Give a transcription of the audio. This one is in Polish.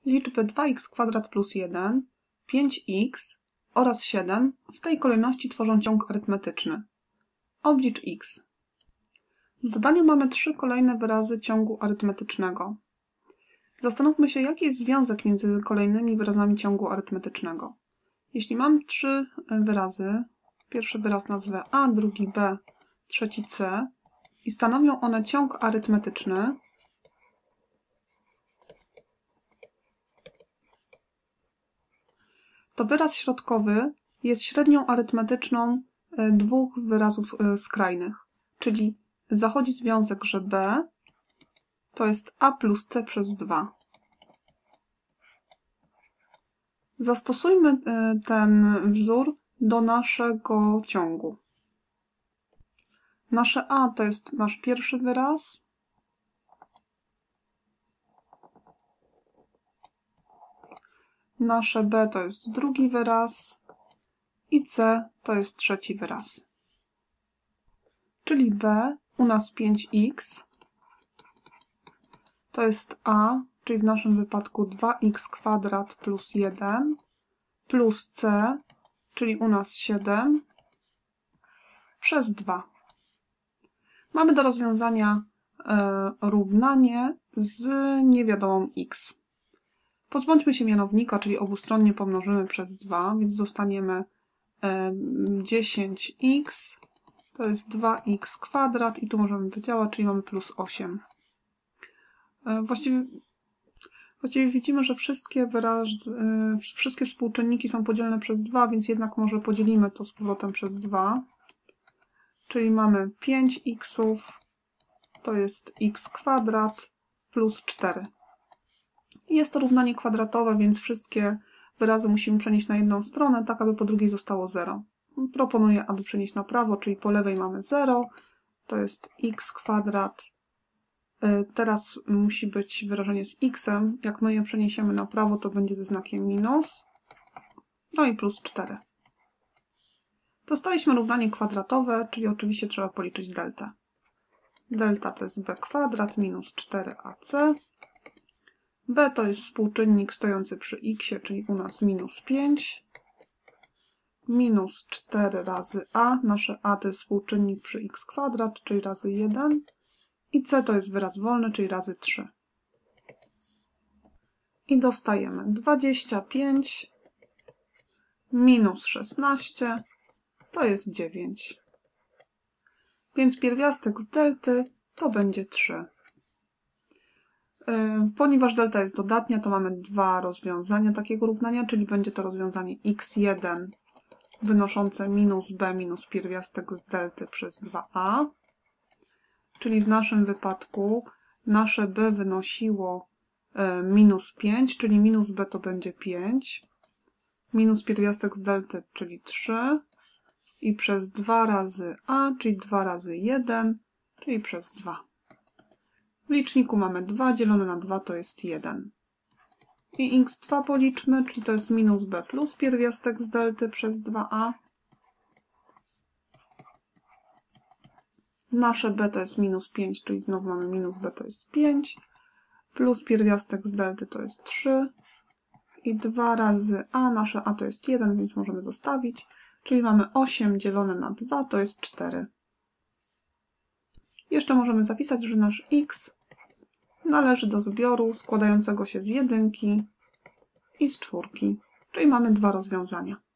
liczby 2x² plus 1, 5x oraz 7 w tej kolejności tworzą ciąg arytmetyczny. Oblicz x. W zadaniu mamy 3 kolejne wyrazy ciągu arytmetycznego. Zastanówmy się, jaki jest związek między kolejnymi wyrazami ciągu arytmetycznego. Jeśli mam 3 wyrazy, pierwszy wyraz nazwę a, drugi b, trzeci c i stanowią one ciąg arytmetyczny, to wyraz środkowy jest średnią arytmetyczną dwóch wyrazów skrajnych, czyli zachodzi związek, że b to jest a plus c przez 2. Zastosujmy ten wzór do naszego ciągu. Nasze a to jest nasz pierwszy wyraz, nasze b to jest drugi wyraz i c to jest trzeci wyraz. Czyli b u nas 5x to jest a, czyli w naszym wypadku 2x² plus 1 plus c, czyli u nas 7 przez 2. Mamy do rozwiązania równanie z niewiadomą x. Pozbądźmy się mianownika, czyli obustronnie pomnożymy przez 2, więc dostaniemy 10x, to jest 2x² i tu możemy wydziałać, czyli mamy plus 8. Właściwie widzimy, że wszystkie współczynniki są podzielne przez 2, więc jednak może podzielimy to z powrotem przez 2. Czyli mamy 5x, to jest x² plus 4. Jest to równanie kwadratowe, więc wszystkie wyrazy musimy przenieść na jedną stronę, tak aby po drugiej zostało 0. Proponuję, aby przenieść na prawo, czyli po lewej mamy 0, to jest x². Teraz musi być wyrażenie z x-em. Jak my je przeniesiemy na prawo, to będzie ze znakiem minus. No i plus 4. Dostaliśmy równanie kwadratowe, czyli oczywiście trzeba policzyć deltę. Delta to jest b² minus 4ac. b to jest współczynnik stojący przy x, czyli u nas minus 5. Minus 4 razy a. Nasze a to jest współczynnik przy x², czyli razy 1. I c to jest wyraz wolny, czyli razy 3. I dostajemy 25 minus 16 to jest 9. Więc pierwiastek z delty to będzie 3. Ponieważ delta jest dodatnia, to mamy dwa rozwiązania takiego równania, czyli będzie to rozwiązanie x1 wynoszące minus b minus pierwiastek z delty przez 2a. Czyli w naszym wypadku nasze b wynosiło minus 5, czyli minus b to będzie 5. Minus pierwiastek z delty, czyli 3. I przez 2 razy a, czyli 2 razy 1, czyli przez 2. W liczniku mamy 2, dzielone na 2 to jest 1. I x2 policzmy, czyli to jest minus b plus pierwiastek z delty przez 2a. Nasze b to jest minus 5, czyli znowu mamy minus b to jest 5. Plus pierwiastek z delty to jest 3. I 2 razy a, nasze a to jest 1, więc możemy zostawić. Czyli mamy 8 dzielone na 2 to jest 4. Jeszcze możemy zapisać, że nasz x należy do zbioru składającego się z jedynki i z czwórki. Czyli mamy dwa rozwiązania.